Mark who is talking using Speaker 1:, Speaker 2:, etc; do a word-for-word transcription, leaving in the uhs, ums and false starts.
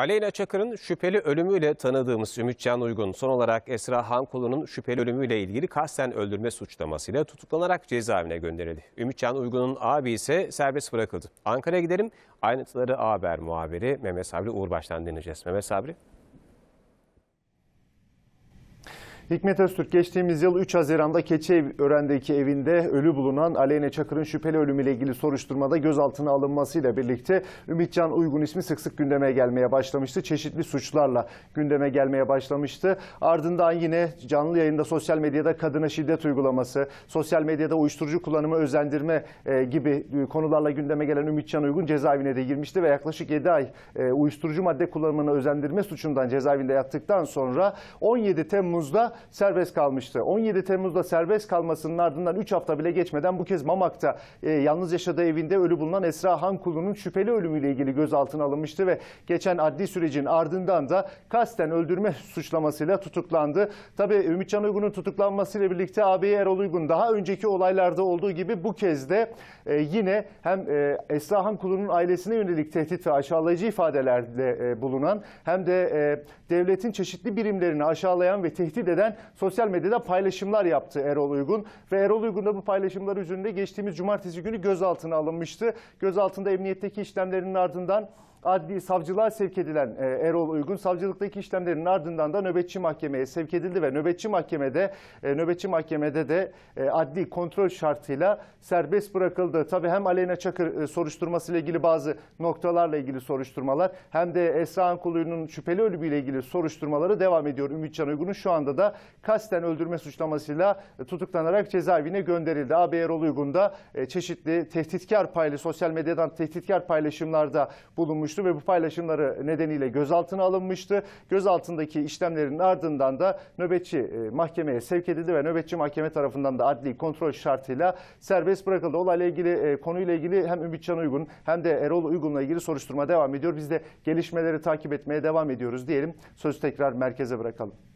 Speaker 1: Aleyna Çakır'ın şüpheli ölümüyle tanıdığımız Ümitcan Uygun, son olarak Esra Hankulu'nun şüpheli ölümüyle ilgili kasten öldürme suçlamasıyla tutuklanarak cezaevine gönderildi. Ümitcan Uygun'un abi ise serbest bırakıldı. Ankara'ya gidelim. Ayrıntıları A Haber muhabiri Mehmet Sabri Uğurbaş'tan dinleyeceğiz. Mehmet Sabri.
Speaker 2: Hikmet Öztürk, geçtiğimiz yıl üç Haziran'da Keçiören'deki evinde ölü bulunan Aleyna Çakır'ın şüpheli ölümüyle ilgili soruşturmada gözaltına alınmasıyla birlikte Ümitcan Uygun ismi sık sık gündeme gelmeye başlamıştı. Çeşitli suçlarla gündeme gelmeye başlamıştı. Ardından yine canlı yayında sosyal medyada kadına şiddet uygulaması, sosyal medyada uyuşturucu kullanımı özendirme e, gibi konularla gündeme gelen Ümitcan Uygun cezaevine de girmişti ve yaklaşık yedi ay e, uyuşturucu madde kullanımını özendirme suçundan cezaevinde yattıktan sonra on yedi Temmuz'da serbest kalmıştı. on yedi Temmuz'da serbest kalmasının ardından üç hafta bile geçmeden bu kez Mamak'ta e, yalnız yaşadığı evinde ölü bulunan Esra Hankulu'nun şüpheli ölümüyle ilgili gözaltına alınmıştı ve geçen adli sürecin ardından da kasten öldürme suçlamasıyla tutuklandı. Tabii Ümitcan Uygun'un tutuklanmasıyla birlikte ağabeyi Erol Uygun daha önceki olaylarda olduğu gibi bu kez de e, yine hem e, Esra Hankulu'nun ailesine yönelik tehdit ve aşağılayıcı ifadelerde e, bulunan hem de e, devletin çeşitli birimlerini aşağılayan ve tehdit eden sosyal medyada paylaşımlar yaptı Erol Uygun ve Erol Uygun da bu paylaşımlar üzerinde geçtiğimiz cumartesi günü gözaltına alınmıştı. Gözaltında emniyetteki işlemlerinin ardından adli savcılığa sevk edilen Erol Uygun, savcılıktaki işlemlerin ardından da nöbetçi mahkemeye sevk edildi ve nöbetçi mahkemede nöbetçi mahkemede de adli kontrol şartıyla serbest bırakıldı. Tabii hem Aleyna Çakır soruşturması ile ilgili bazı noktalarla ilgili soruşturmalar hem de Esra Hankulu'nun şüpheli ölümüyle ilgili soruşturmaları devam ediyor. Ümitcan Uygun'un şu anda da kasten öldürme suçlamasıyla tutuklanarak cezaevine gönderildi. Ağabey Erol Uygun da çeşitli tehditkar paylı sosyal medyadan tehditkar paylaşımlarda bulunmuş ve bu paylaşımları nedeniyle gözaltına alınmıştı. Gözaltındaki işlemlerin ardından da nöbetçi mahkemeye sevk edildi ve nöbetçi mahkeme tarafından da adli kontrol şartıyla serbest bırakıldı. Olayla ilgili, konuyla ilgili hem Ümitcan Uygun hem de Erol Uygun'la ilgili soruşturma devam ediyor. Biz de gelişmeleri takip etmeye devam ediyoruz diyelim. Sözü tekrar merkeze bırakalım.